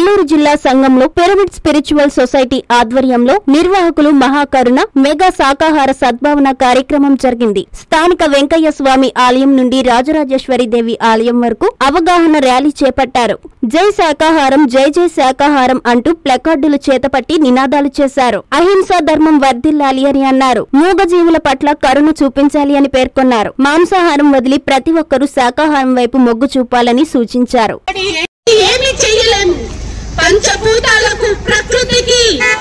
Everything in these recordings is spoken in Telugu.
నెల్లూరు జిల్లా సంఘంలో పిరమిడ్ స్పిరిచువల్ సొసైటీ ఆధ్వర్యంలో నిర్వాహకులు మహాకరుణ మెగా శాకాహార సద్భావన కార్యక్రమం జరిగింది. స్థానిక వెంకయ్య స్వామి ఆలయం నుండి రాజరాజేశ్వరిదేవి ఆలయం వరకు అవగాహన ర్యాలీ చేపట్టారు. జై శాకాహారం, జై జై శాకాహారం అంటూ ప్లకార్డులు చేతపట్టి నినాదాలు చేశారు. అహింసా ధర్మం వర్ధిల్లాలి అని అన్నారు. మూగజీవుల పట్ల కరుణ చూపించాలి అని పేర్కొన్నారు. మాంసాహారం వదిలి ప్రతి ఒక్కరూ శాకాహారం వైపు మొగ్గు చూపాలని సూచించారు. ఏమి చేయలేము. పంచభూతాలకు, ప్రకృతికి,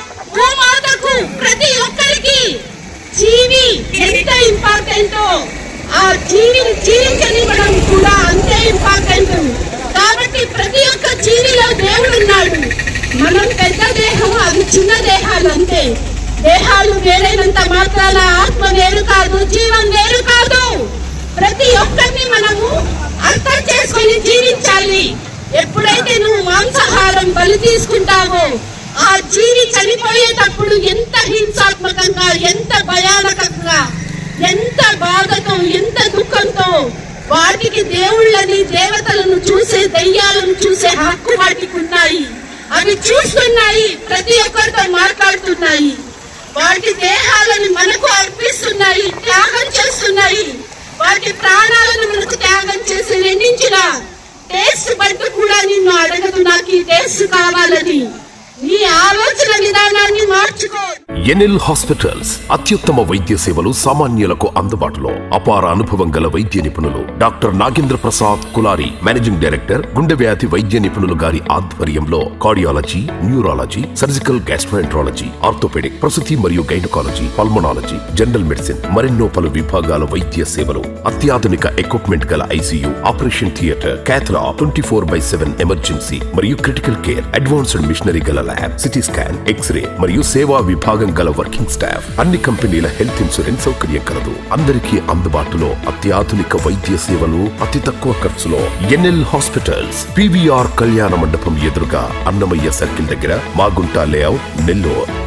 భూమాతకు, ప్రతి ఒక్కరికి జీవి ఎంత ఇంపార్టెంటో ఆ జీవిని జీవించనివ్వడం కూడా అంతే ఇంపార్టెంట్. కాబట్టి ప్రతి ఒక్క జీవిలో దేవుడు ఉన్నాడు. మనం పెద్ద దేహం, అది చిన్న దేహాలు అంతే. దేహాలు వేరైనంత మాత్రాన ఆత్మ వేరు కాదు, జీవం వేరు కాదు. ప్రతి ఒక్కరిని మనము అర్థం చేసుకొని జీవించాలి. ఎప్పుడైతే నువ్వు మాంసాహారం బలి తీసుకుంటావో ఆ జీవి చనిపోయేటప్పుడు ఎంత హింసాత్మకంగా, ఎంత భయానకంగా, ఎంత బాధతో, ఎంత దుఃఖంతో, వాటికి దేవుళ్ళని, దేవతలను చూసే, దయ్యాలను చూసే హక్కు వాటికి ఉన్నాయి. అవి చూస్తున్నాయి, ప్రతి ఒక్కరితో మాట్లాడుతున్నాయి. వాటి దేహాలను మనకు అర్పిస్తున్నాయి, త్యాగం చేస్తున్నాయి. వాటి ప్రాణాలను మనకు త్యాగం చేసి నిండించిన టేస్ట్ బట్టి కూడా నిన్ను అడగదు నాకు ఈ టేస్ట్ కావాలని. నీ ఆలోచన విధానాన్ని మార్చుకో. ఎన్ఎల్ హాస్పిటల్స్ అత్యుత్తమ వైద్య సేవలు సామాన్యులకు అందుబాటులో. అపార అనుభవం గల వైద్య నిపుణులు doctor Nagendra Prasad Kulari, managing director, గుండె వ్యాధి వైద్య నిపుణులు గారి ఆధ్వర్యంలో cardiology, neurology, surgical gastroenterology, orthopedic, ప్రసూతి మరియు గైనకాలజీ, పల్మనాలజీ, జనరల్ మెడిసిన్, మరెన్నో పలు విభాగాల వైద్య సేవలు. అత్యాధునిక ఎక్విప్మెంట్ గల ICU, operation theatre, cath lab, 24/7 emergency మరియు క్రిటికల్ కేర్, అడ్వాన్స్డ్ మిషనరీ గల ల్యాబ్, సిటీ స్కాన్, ఎక్స్రే మరియు సేవా విభాగం గల వర్కింగ్ స్టాఫ్. అన్ని కంపెనీల హెల్త్ ఇన్సూరెన్స్ సౌకర్యం కలదు. అందరికీ అందుబాటులో అత్యాధునిక వైద్య సేవలు అతి తక్కువ ఖర్చులో. ఎన్ఎల్ హాస్పిటల్స్, పివిఆర్ కళ్యాణ మండపం ఎదురుగా, అన్నమయ్య సర్కిల్ దగ్గర, మాగుంట లేఅవుట్, నెల్లూరు.